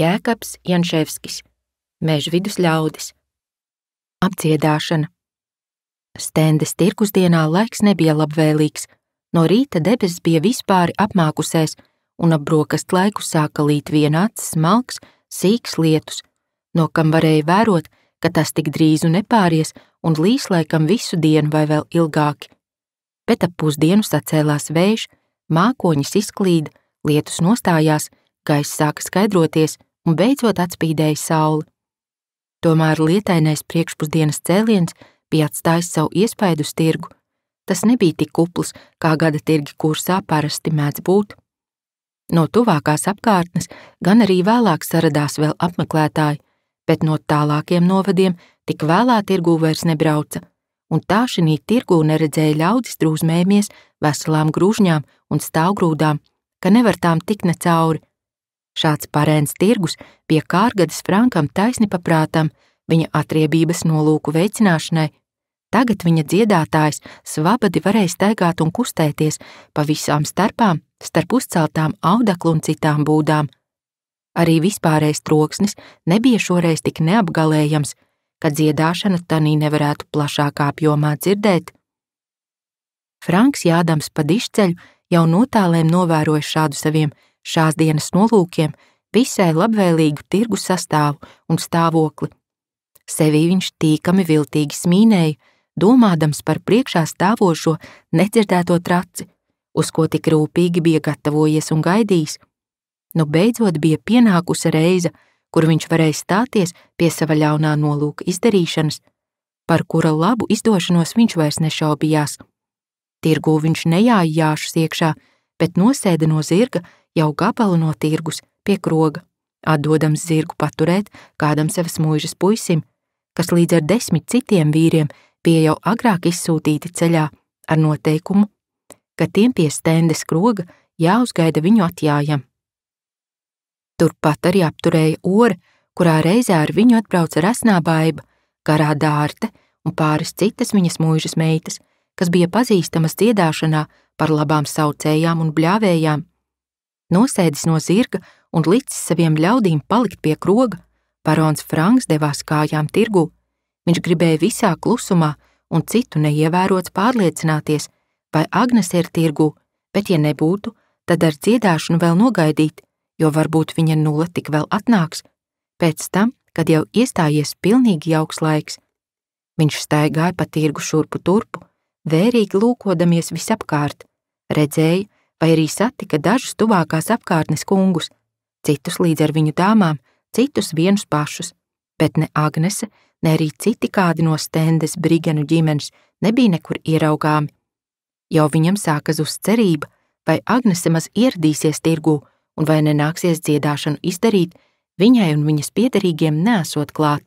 Jēkabs Janševskis, Mežvidus ļaudis. Apdziedāšana. Stendes tirgusdienā laiks nebija labvēlīgs, no rīta debesis bija vispāri apmākusēs, un ap brokastu laiku sāka līt vienāds, smalks, sīks lietus, no kam varēja vērot, ka tas tik drīzu nepāries un līs laikam visu dienu vai vēl ilgāki. Bet ap pusdienu sacēlās vējš, mākoņas izklīda, lietus nostājās, gaiss sāka skaidroties un beidzot atspīdēja saule. Tomēr lietainais priekšpusdienas cēliens bija atstājis savu iespaidu uz tirgu. Tas nebija tik kupls, kā gada tirgi kursā parasti mēdz būt. No tuvākās apkārtnes gan arī vēlāk saradās vēl apmeklētāji, bet no tālākiem novadiem tik vēlā tirgū vairs nebrauca, un tā šinī tirgū neredzēja ļaudis drūzmējamies veselām grūžņām un stāvgrūdām, ka nevar tām tikt ne cauri. Šāds parēns tirgus bija Kārgadas Frankam taisni paprātam viņa atriebības nolūku veicināšanai. Tagad viņa dziedātājs svabadi varēja staigāt un kustēties pa visām starpām, starp uzceltām audeklu un citām būdām. Arī vispārējais troksnis nebija šoreiz tik neapgalējams, ka dziedāšanu tanī nevarētu plašākā apjomā dzirdēt. Franks jādams pa dišceļu jau notālēm novēroja šādu saviem šās dienas nolūkiem visai labvēlīgu tirgu sastāvu un stāvokli. Sevī viņš tīkami viltīgi smīnēja, domādams par priekšā stāvošo nedzirdēto traci, uz ko tik rūpīgi bija gatavojies un gaidījis. Nu beidzot bija pienākusi reize, kur viņš varēja stāties pie sava ļaunā nolūka izdarīšanas, par kura labu izdošanos viņš vairs nešaubījās. Tirgū viņš nejāja jāšus iekšā, bet nosēda no zirga jau gabalu no tirgus pie kroga, atdodams zirgu paturēt kādam savas mūžas puisim, kas līdz ar 10 citiem vīriem bija jau agrāk izsūtīti ceļā ar noteikumu, ka tiem pie stendes kroga jāuzgaida viņu atjājam. Turpat arī apturēja ore, kurā reizē ar viņu atbrauca resnā baiba, garā dārte un pāris citas viņas mūžas meitas, kas bija pazīstamas dziedāšanā par labām saucējām un bļāvējām. Nosēdis no zirga un licis saviem ļaudīm palikt pie kroga, barons Franks devās kājām tirgū. Viņš gribēja visā klusumā un citu neievērots pārliecināties, vai Agnese ir tirgū, bet ja nebūtu, tad ar dziedāšanu vēl nogaidīt, jo varbūt viņa nulle tik vēl atnāks, pēc tam, kad jau iestājies pilnīgi jauks laiks. Viņš staigāja pa tirgu šurpu turpu, vērīgi lūkodamies visapkārt, redzēja, vai arī satika dažus tuvākās apkārtnes kungus, citus līdz ar viņu dāmām, citus vienus pašus, bet ne Agnese, ne arī citi kādi no stendes brigenu ģimenes nebija nekur ieraugāmi. Jau viņam sāka zust cerība, vai Agnese maz ieradīsies tirgū un vai nenāksies dziedāšanu izdarīt, viņai un viņas piederīgiem neesot klāt.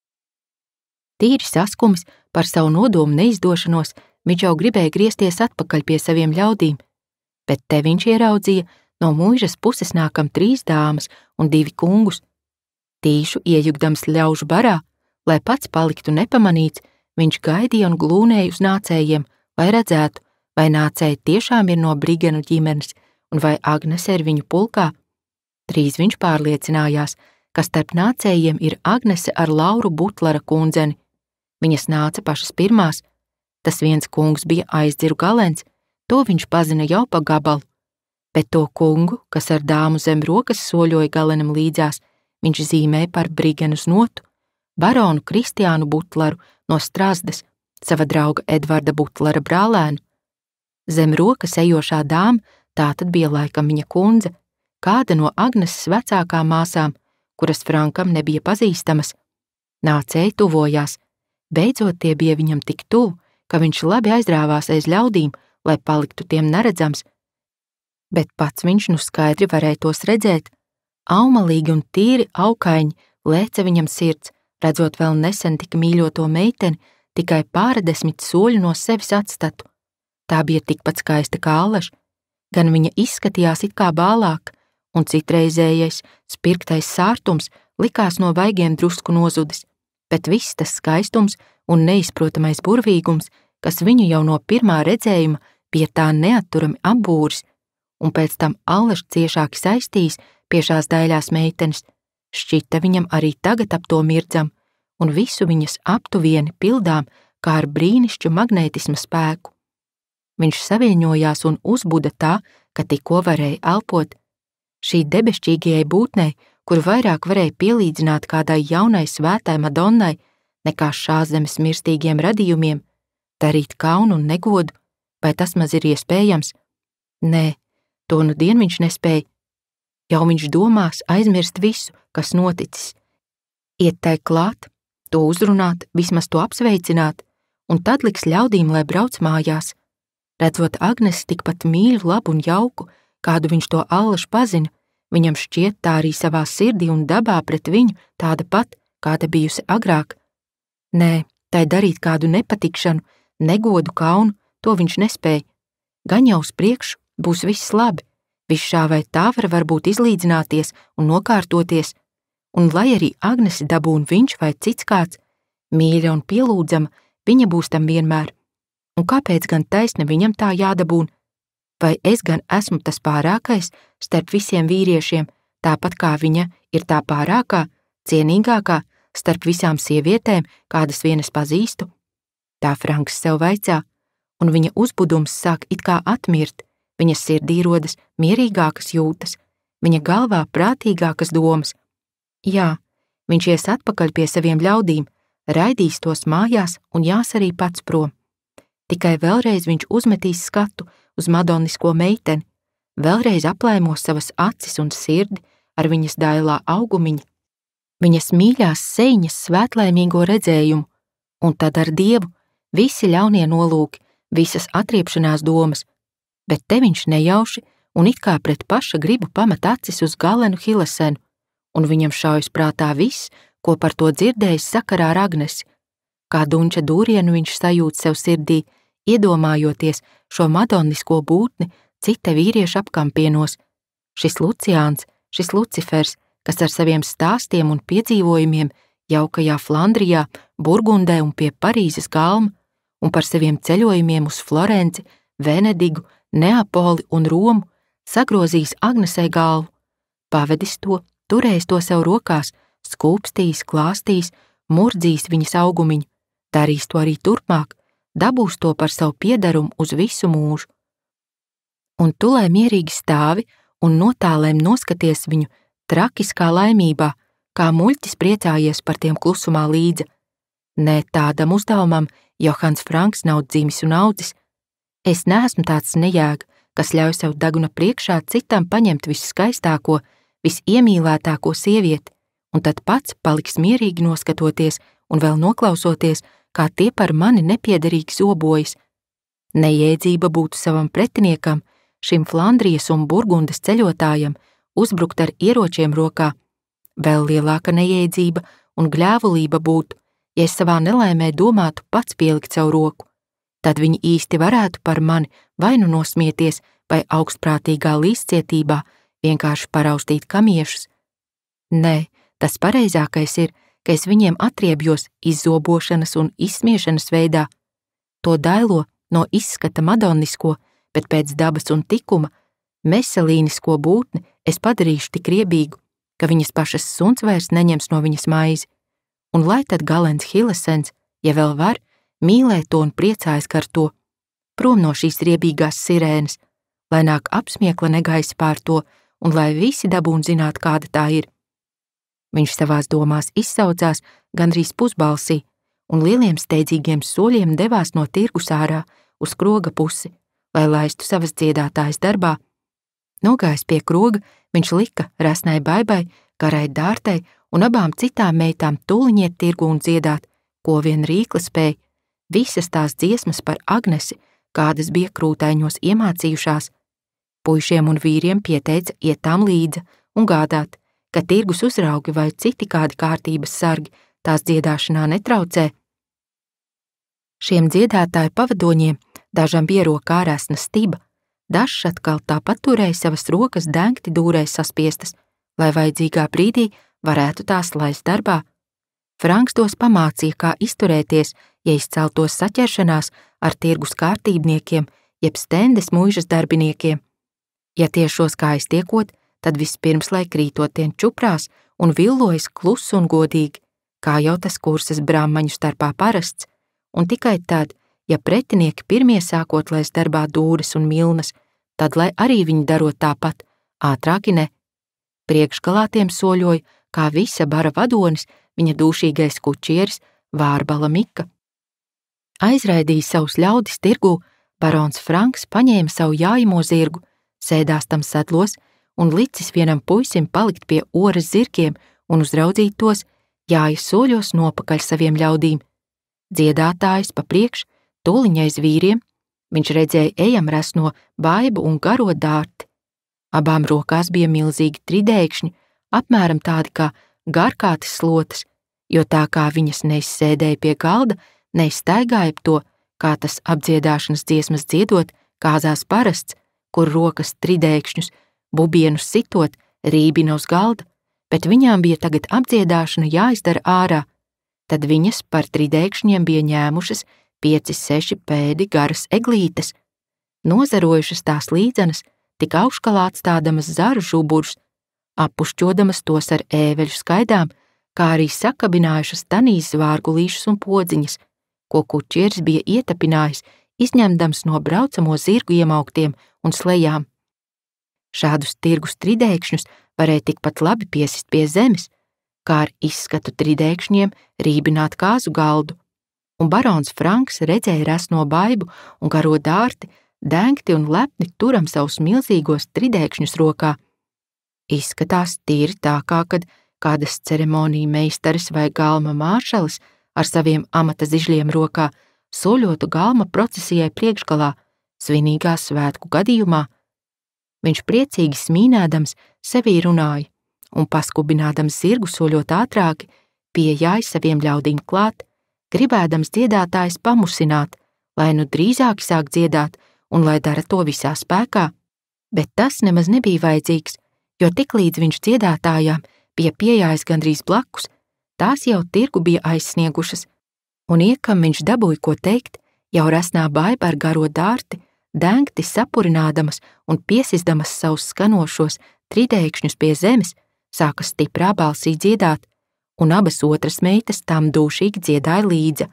Tīri saskumis par savu nodomu neizdošanos, viņš jau gribēja griezties atpakaļ pie saviem ļaudīm, bet te viņš ieraudzīja no mūžas puses nākam 3 dāmas un 2 kungus. Tīšu iejukdams ļaužu barā, lai pats paliktu nepamanīts, viņš gaidīja un glūnēja uz nācējiem, lai redzētu, vai nācēji tiešām ir no brigenu ģimenes un vai Agnese ir viņu pulkā. Drīz viņš pārliecinājās, ka starp nācējiem ir Agnese ar Lauru Butlera kundzeni. Viņas nāca pašas pirmās. Tas viens kungs bija aizdziru galens, to viņš pazina jau pa gabalu, bet to kungu, kas ar dāmu zem rokas soļoja galenam līdzās, viņš zīmēja par brigenu znotu, baronu Kristiānu Butleru no Strasdes, sava drauga Edvarda Butlera brālēnu. Zem rokas ejošā dāma tātad bija laikam viņa kundze, kāda no Agneses vecākām māsām, kuras Frankam nebija pazīstamas. Nācēji tuvojās, beidzot tie bija viņam tik tuvu, ka viņš labi aizrāvās aiz ļaudīm, lai paliktu tiem neredzams, bet pats viņš nu skaidri varēja tos redzēt. Aumalīgi un tīri aukaiņi lēca viņam sirds, redzot vēl nesen tik mīļoto meiteni, tikai pāra 10 soļu no sevis atstatu. Tā bija tikpat skaista kā Allaž, gan viņa izskatījās it kā bālāk, un citreizējais spirktais sārtums likās no vaigiem drusku nozudis, bet viss tas skaistums un neizprotamais burvīgums, kas viņu jau no pirmā redzējuma bija tā neatturami apbūris, un pēc tam Allaž ciešāk saistījis pie šās daļās meitenes, Šķita viņam arī tagad ap to mirdzam, un visu viņas aptuvieni pildām kā ar brīnišķu magnētisma spēku. Viņš saviņojās un uzbuda tā, ka tikko varēja elpot. Šī debešķīgajai būtnei, kur vairāk varēja pielīdzināt kādai jaunai svētai Madonnai, nekā šās zemes mirstīgiem radījumiem, darīt kaunu un negodu, vai tas maz ir iespējams? Nē, to nu dien viņš nespēja. Jau viņš domās aizmirst visu, kas noticis. Iet tai klāt, to uzrunāt, vismaz to apsveicināt, un tad liks ļaudīm, lai brauc mājās. Redzot Agnesi tikpat mīļu, labu un jauku, kādu viņš to allaž pazina, viņam šķiet tā arī savā sirdī un dabā pret viņu tāda pat, kāda bijusi agrāk. Nē, tai darīt kādu nepatikšanu, negodu kaunu, to viņš nespēja. Gan jau uz priekšu būs viss labi, viss šā vai tā varbūt izlīdzināties un nokārtoties, un lai arī Agnesi dabūn viņš vai cits kāds, mīļa un pielūdzama, viņa būs tam vienmēr. Un kāpēc gan taisni viņam tā jādabūn? Vai es gan esmu tas pārākais starp visiem vīriešiem, tāpat kā viņa ir tā pārākā, cienīgākā starp visām sievietēm, kādas vienas pazīstu? Tā Franks sev vaicā, un viņa uzbudums sāk it kā atmirt, viņa sirdī rodas mierīgākas jūtas, viņa galvā prātīgākas domas. Jā, viņš ies atpakaļ pie saviem ļaudīm, raidīs tos mājās un jās arī pats prom. Tikai vēlreiz viņš uzmetīs skatu uz madonnisko meiteni, vēlreiz aplēmos savas acis un sirdi ar viņas dailā augumiņa, viņas mīļās seiņas svētlaimīgo redzējumu, un tad ar Dievu visi ļaunie nolūki, visas atriepšanās domas, bet te viņš nejauši un it kā pret paša gribu pamet acis uz Galenu Hilesenu, un viņam šaujas prātā viss, ko par to dzirdējis sakarā ar Agnesi. Kā dunča dūrienu viņš sajūt sev sirdī, iedomājoties šo madonnisko būtni cita vīrieša apkampienos. Šis Luciāns, šis Lucifers, kas ar saviem stāstiem un piedzīvojumiem jaukajā Flandrijā, Burgundē un pie Parīzes galma, un par saviem ceļojumiem uz Florenci, Venedigu, Neapoli un Romu, sagrozījis Agnesei galvu, pavedis to, turējis to sev rokās, skūpstījis, klāstījis, murdzījis viņas augumiņu, darīs to arī turpmāk, dabūs to par savu piedarumu uz visu mūžu. Un tu, lai mierīgi stāvi un notālēm noskaties viņu trakiskā laimībā, kā muļķis priecājies par tiem klusumā līdza. Nē, tādam uzdevumam Johans Franks nav dzimis un audzis. Es neesmu tāds nejēga, kas ļauj sev deguna priekšā citam paņemt visskaistāko, visiemīlētāko sievieti, un tad pats paliks mierīgi noskatoties un vēl noklausoties, kā tie par mani nepiederīgi zobojas. Nejēdzība būtu savam pretiniekam, šim Flandrijas un Burgundas ceļotājam, uzbrukt ar ieročiem rokā. Vēl lielāka nejēdzība un gļēvulība būtu, ja es savā nelaimē domātu pats pielikt savu roku. Tad viņi īsti varētu par mani vai nu nosmieties, vai augstprātīgā līdzcietībā vienkārši paraustīt kamiešus. Nē, tas pareizākais ir, ka es viņiem atriebjos izzobošanas un izsmiešanas veidā. To dailo no izskata madonnisko, bet pēc dabas un tikuma, meselīnisko būtni es padarīšu tik riebīgu, ka viņas pašas suns vairs neņems no viņas maizi. Un lai tad Galens Hilesens, ja vēl var, mīlē to un priecājas ar to, prom no šīs riebīgās sirēnas, lai nāk apsmiekla negaisa pār to, un lai visi dabūn zināt, kāda tā ir. Viņš savās domās izsaucās gandrīz pusbalsī un lieliem steidzīgiem soļiem devās no tirgus ārā uz kroga pusi, lai laistu savas dziedātājas darbā. Nogājis pie kroga, viņš lika Rasnai Baibai, Garai Dārtai un abām citām meitām tūliņiet tirgu un dziedāt, ko vien rīkla spēja, visas tās dziesmas par Agnesi, kādas bija krūtaiņos iemācījušās. Puišiem un vīriem pieteica iet tām līdzi un gādāt, ka tirgus uzraugi vai citi kādi kārtības sargi tās dziedāšanā netraucē. Šiem dziedātāju pavadoņiem dažam bija rokā resna stiba, dažs atkal tāpat turēja savas rokas dengti dūrēs saspiestas, lai vajadzīgā brīdī varētu tās laist darbā. Franks tos pamācīja, kā izturēties, ja izceltos saķeršanās ar tirgus kārtībniekiem, jeb stendes muižas darbiniekiem. Ja tiešos kājas tiekot, tad vispirms, lai krītotien čuprās un villojas klusu un godīgi, kā jau tas kursas brahmaņu starpā parasts, un tikai tad, ja pretinieki pirmie sākot laist darbā dūres un milnas, tad lai arī viņi darot tāpat, ātrāki ne. Priekšgalā tiem soļoja, kā visa bara vadonis, viņa dūšīgais kučieris Vārbala Mika. Aizraidīja savus ļaudis tirgū, barons Franks paņēma savu jājamo zirgu, sēdās tam sedlos un licis vienam puisim palikt pie oras zirgiem un uzraudzīt tos, jājas soļos nopakaļ saviem ļaudīm. Dziedātājs pa priekš, tūliņ aiz vīriem, viņš redzēja ejam resno baibu un garo dārti. Abām rokās bija milzīgi tridēkšņi, apmēram tādi kā garkātes slotas, jo tā kā viņas neizsēdēja pie galda, neizstaigāja to, kā tas apdziedāšanas dziesmas dziedot, kāzās parasts, kur rokas tridēkšņus, bubienus sitot, rībina uz galda, bet viņām bija tagad apdziedāšana jāizdara ārā, tad viņas par tridēkšņiem bija ņēmušas 5-6 pēdi garas eglītes, nozarojušas tās līdzenas, tik augškalā atstādamas zaru žuburus, appušķodamas tos ar ēveļu skaidām, kā arī sakabinājušas tanīs zvārgulīšus un podziņas, ko kučieris bija ietapinājis, izņemdams no braucamo zirgu iemauktiem un slejām. Šādus tirgus tridēkšņus varēja tikpat labi piesist pie zemes, kā ar izskatu tridēkšņiem rībināt kāzu galdu, un barons Franks redzēja resno baibu un garo dārti, dengti un lepni turam savus milzīgos tridēkšņus rokā. Izskatās tīri tā, kā kad kādas ceremoniju meistaris vai galma māršalis ar saviem amata zižļiem rokā soļotu galma procesijai priekšgalā, svinīgā svētku gadījumā. Viņš priecīgi smīnēdams sevī runāja un paskubinādams zirgu soļot ātrāki, pieejāja saviem ļaudīm klāt, gribēdams dziedātājs pamusināt, lai nu drīzāk sāk dziedāt un lai dara to visā spēkā, bet tas nemaz nebija vajadzīgs, jo tiklīdz viņš dziedātājām bija pieejājis gandrīz blakus, tās jau tirgu bija aizsniegušas, un iekam viņš dabūja ko teikt, jau resnā baiba ar garo dārti, dengti sapurinādamas un piesisdamas savus skanošos tridēkšņus pie zemes, sāka stiprā balsī dziedāt, un abas otras meitas tam dūšīgi dziedāja līdza.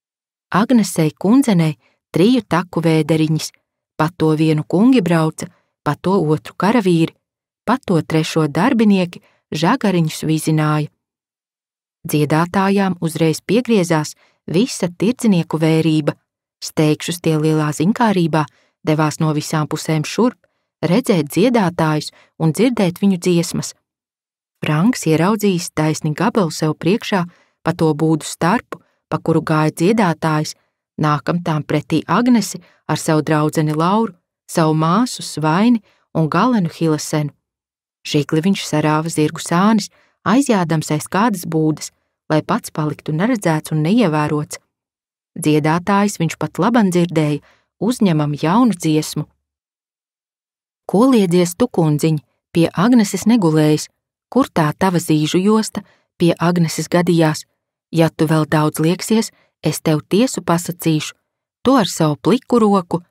Agnesei kundzenei 3 taku vēderiņas, pa to vienu kungi brauca, pa to otru karavīri, pa to 3 darbinieki žagariņus vizināja. Dziedātājām uzreiz piegriezās visa tirdzinieku vērība, steigšus tie lielā zinkārībā devās no visām pusēm šurp, redzēt dziedātājus un dzirdēt viņu dziesmas. Franks ieraudzījis taisni gabalu sev priekšā pa to būdu starpu, pa kuru gāja dziedātājs, nākam tām pretī Agnesi ar savu draudzeni Lauru, savu māsu Svaini un galenu Hilesenu. Žigli viņš sarāva zirgu sānis, aizjādams aiz kādas būdas, lai pats paliktu neredzēts un neievērots. Dziedātājs viņš pat laban dzirdēja, uzņemam jaunu dziesmu. Ko liedzies tu, kundziņ, pie Agneses negulējas, kur tā tava zīžu josta pie Agneses gadījās, ja tu vēl daudz lieksies, es tev tiesu pasacīšu, to ar savu pliku roku.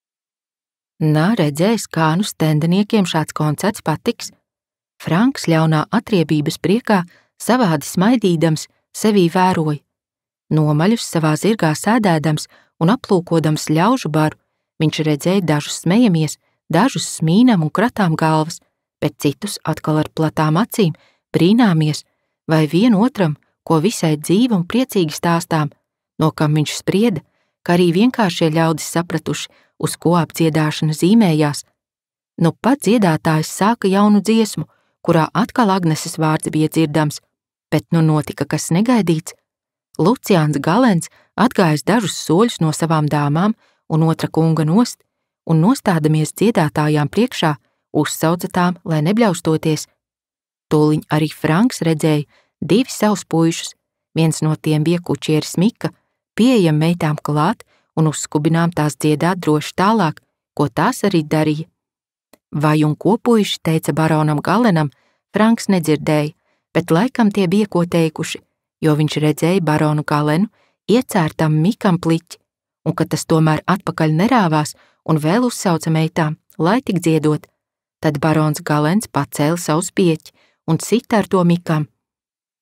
Nā, redzēs, kā nu stendeniekiem šāds koncerts patiks. Franks ļaunā atriebības priekā savādi smaidīdams sevī vēroja. Nomaļus savā zirgā sēdēdams un aplūkodams ļaužu baru, viņš redzēja dažus smejamies, dažus smīnam un kratām galvas, bet citus atkal ar platām acīm brīnāmies, vai vien otram, ko visai dzīvi un priecīgi stāstām, no kam viņš sprieda, ka arī vienkāršie ļaudis sapratuši, uz ko apdziedāšana zīmējās. Nu pat dziedātājs sāka jaunu dziesmu, kurā atkal Agneses vārds bija dzirdams, bet nu notika kas negaidīts. Luciāns Galens atgājis dažus soļus no savām dāmām un otra kunga nost, un nostādamies dziedātājām priekšā, uzsauca tām, lai nebļaustoties. Tūliņ arī Franks redzēja 2 savus puišus, viens no tiem bija kučieris Mika, pieejam meitām klāt un uzskubinām tās dziedāt droši tālāk, ko tās arī darīja. Vai un ko puiši teica baronam Galenam, Franks nedzirdēja, bet laikam tie bija ko teikuši, jo viņš redzēja baronu Galenu iecērtam Mikam pliķi, un ka tas tomēr atpakaļ nerāvās un vēl uzsauca meitām, lai tik dziedot, tad barons Galens pacēla savu spieķi un sita ar to Mikam,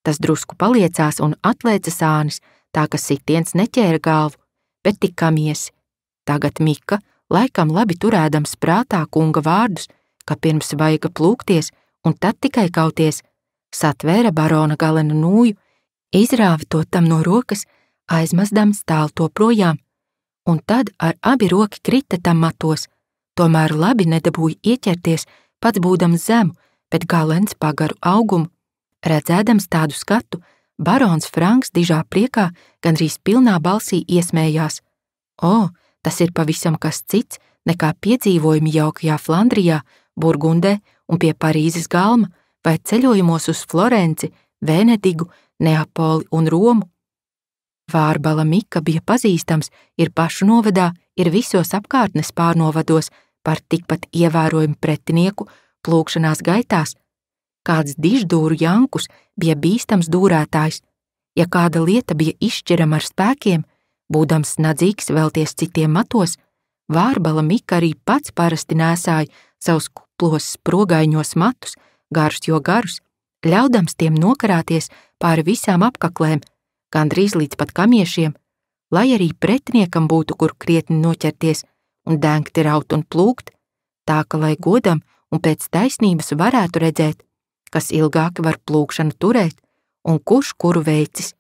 Tas drusku paliecās un atlēca sānis, tā ka sitiens neķēra galvu, bet tik miesi. Tagad Mika, laikam labi turēdams prātā kunga vārdus, ka pirms vajag plūkties un tad tikai kauties, satvēra barona Galena nūju, izrāva to tam no rokas, aizmazdams tālu to projām, un tad ar abi roki krita tam matos, tomēr labi nedabūja ieķerties, pats būdams zemu, bet Galens pagaru augumu. Redzēdams tādu skatu, barons Franks dižā priekā gandrīz pilnā balsī iesmējās. O, tas ir pavisam kas cits nekā piedzīvojumi jaukajā Flandrijā, Burgundē un pie Parīzes galma vai ceļojumos uz Florenci, Venedigu, Neapoli un Romu. Vārbala Mika bija pazīstams ir pašu novadā, ir visos apkārtnes pārnovados par tikpat ievērojumu pretinieku plūkšanās gaitās. Kāds diždūru Jankus bija bīstams dūrētājs. Ja kāda lieta bija izšķirama ar spēkiem, būdams nadzīgs vēlties citiem matos, Vārbala Mika arī pats parasti nēsāja savus kuplos sprogaiņos matus, garus jo garus, ļaudams tiem nokarāties pāri visām apkaklēm, gandrīz līdz pat kamiešiem, lai arī pretiniekam būtu kur krietni noķerties un dengti raut un plūkt, tā ka, lai godam un pēc taisnības varētu redzēt, kas ilgāk var plūkšanu turēt un kurš kuru veicis.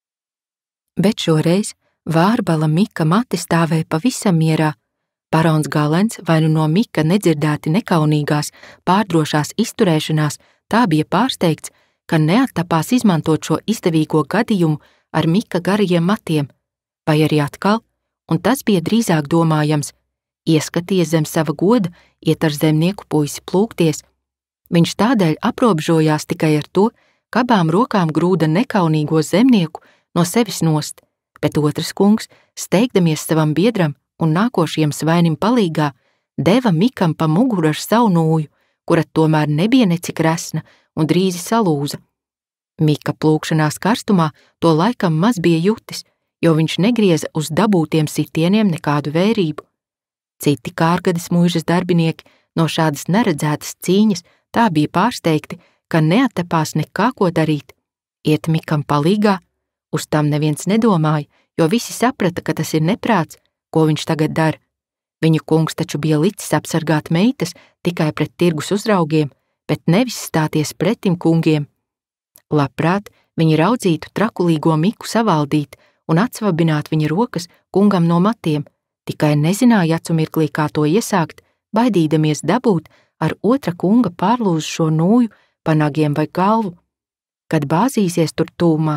Bet šoreiz Vārbala Mika mati stāvēja pavisam mierā. Barons Galens vai nu no Mika nedzirdēti nekaunīgās, pārdrošās izturēšanās tā bija pārsteigts, ka neattapās izmantot šo izdevīgo gadījumu ar Mika garajiem matiem, vai arī atkal, un tas bija drīzāk domājams, ieskaties zem sava goda, iet ar zemnieku puisi plūkties. Viņš tādēļ aprobežojās tikai ar to, ka abām rokām grūda nekaunīgo zemnieku no sevis nost, bet otrs kungs, steigdamies savam biedram un nākošajam svainim palīgā, deva Mikam pa muguru ar savu nūju, kura tomēr nebija necik resna un drīzi salūza. Mika plūkšanās karstumā to laikam maz bija jutis, jo viņš negrieza uz dabūtiem sitieniem nekādu vērību. Citi Kārgades mūžas darbinieki no šādas neredzētas cīņas tā bija pārsteigti, ka neattapās nekā ko darīt. Iet Mikam palīgā, uz tam neviens nedomāja, jo visi saprata, ka tas ir neprāts, ko viņš tagad dara. Viņu kungs taču bija licis apsargāt meitas tikai pret tirgus uzraugiem, bet nevis stāties pretim kungiem. Labprāt, viņi raudzītu trakulīgo Miku savaldīt un atsvabināt viņa rokas kungam no matiem, tikai nezināja acumirklī, kā to iesākt, baidīdamies dabūt ar otra kunga pārlūzušo nūju pa nagiem vai galvu, kad bāzīsies tur tūmā.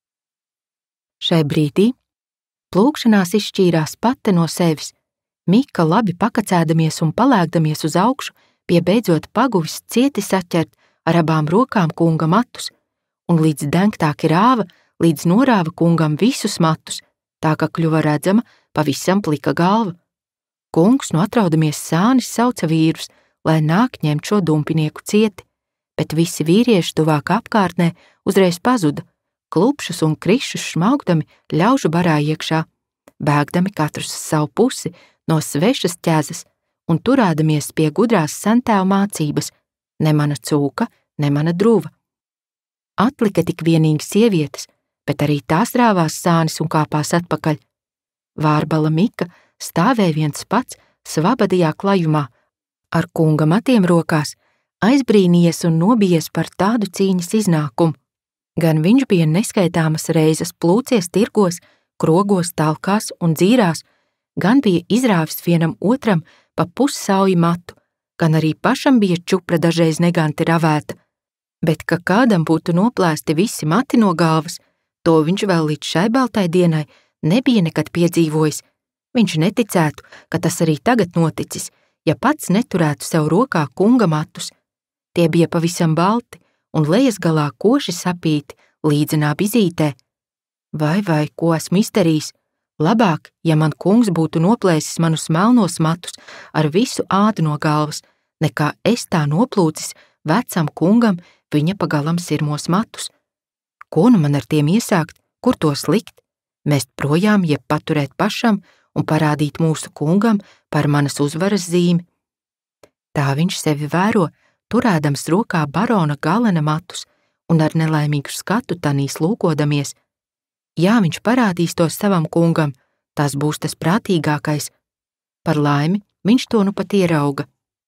Šai brīdī plūkšanās izšķīrās pati no sevis. Mika labi pakacēdamies un palēkdamies uz augšu, bija beidzot paguvis cieti saķert ar abām rokām kunga matus, un līdz dengtāki rāva, līdz norāva kungam visus matus, tā ka kļuva redzama pavisam plika galva. Kungs no atraudamies sānis sauca vīrus, lai nāk ņemt šo dumpinieku cieti, bet visi vīrieši tuvāk apkārtnē uzreiz pazuda, klupšus un krišus šmaugdami ļaužu barā iekšā, bēgdami katrs uz savu pusi no svešas ķēzes un turēdamies pie gudrās sentēvu mācības, ne mana cūka, ne mana druva. Atlika tik vienīgi sievietes, bet arī tās rāvās sānis un kāpās atpakaļ. Vārbala Mika stāvēja viens pats svabadajā klajumā, ar kunga matiem rokās, aizbrīnījies un nobijies par tādu cīņas iznākumu. Gan viņš bija neskaitāmas reizes plūcies tirgos, krogos, talkās un dzīrās, gan bija izrāvis vienam otram pa pussauju matu, gan arī pašam bija čupra dažreiz neganti ravēta, bet ka kādam būtu noplēsti visi mati no galvas, to viņš vēl līdz šai baltai dienai nebija nekad piedzīvojis. Viņš neticētu, ka tas arī tagad noticis, ja pats neturētu sev rokā kunga matus. Tie bija pavisam balti un lejas galā koši sapīti līdzenā bizītē. Vai, ko esmu izdarījis? Labāk, ja man kungs būtu noplēsis manus melnos matus ar visu ādu no galvas, nekā es tā noplūcis vecam kungam viņa pagalam sirmos matus. Ko nu man ar tiem iesākt, kur tos likt? Mest projām, jeb paturēt pašam un parādīt mūsu kungam par manas uzvaras zīmi? Tā viņš sevi vēro, turēdams rokā barona Galena matus un ar nelaimīgu skatu tanīs lūkodamies. Jā, viņš parādīs to savam kungam, tas būs tas prātīgākais. Par laimi, viņš to nu pat ierauga.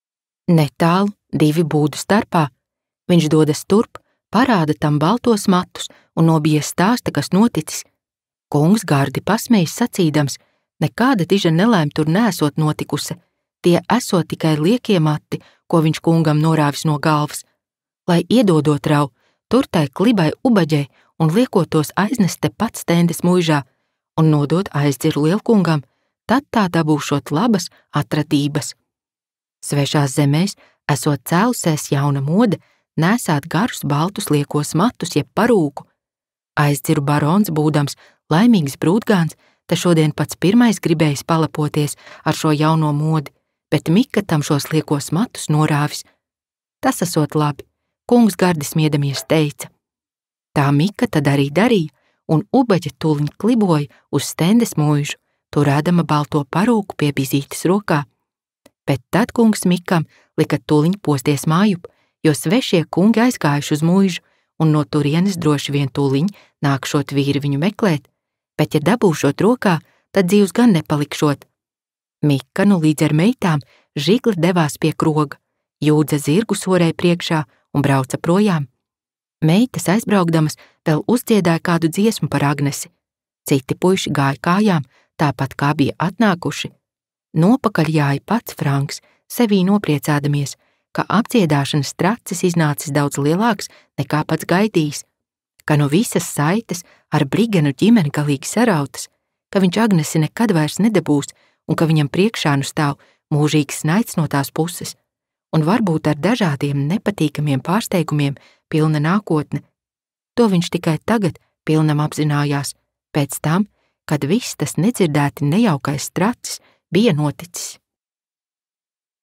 Netālu, 2 būdu starpā, viņš dodas turp, parāda tam baltos matus un nobijies stāsta, kas noticis. Kungs gardi pasmējis sacīdams, nekāda diža nelaime tur nesot notikusi, tie esot tikai liekie mati, ko viņš kungam norāvis no galvas, lai iedodot rau, tur tai klibai ubaģei un liekotos aiznest te pat stendes muižā un nodot aizdziru lielkungam, tad tā dabūšot labas atradības. Svešās zemēs esot cēlusies jauna mode, nesāt garus baltus liekos matus jeb parūku. Aizdziru barons būdams laimīgs brūtgāns, te šodien pats pirmais gribējis palapoties ar šo jauno modi, bet Mika tam šos liekos matus norāvis. Tas esot labi, kungs gardi smiedamies teica. Tā Mika tad arī darīja, un ubaģe tuliņ kliboja uz stendes muižu, turēdama balto parūku pie bizītes rokā. Bet tad kungs Mikam lika tuliņ posties mājup, jo svešie kungi aizgājuši uz muižu, un no turienes droši vien tuliņ nākšot vīri viņu meklēt, bet ja dabūšot rokā, tad dzīvs gan nepalikšot. Mika nu līdz ar meitām žigli devās pie kroga, jūdza zirgu sorēja priekšā un brauca projām. Meitas aizbraukdamas vēl uzdziedāja kādu dziesmu par Agnesi. Citi puiši gāja kājām, tāpat kā bija atnākuši. Nopakaļ jāja pats Franks, sevī nopriecādamies, ka apdziedāšanas tracis iznācis daudz lielāks nekā pats gaidījis, ka no visas saites ar Brigenu ģimeni galīgi sarautas, ka viņš Agnesi nekad vairs nedabūs un ka viņam priekšā nu stāv mūžīgs snaids no tās puses, un varbūt ar dažādiem nepatīkamiem pārsteigumiem pilna nākotne. To viņš tikai tagad pilnam apzinājās, pēc tam, kad viss tas nedzirdēti nejaukais tracis bija noticis.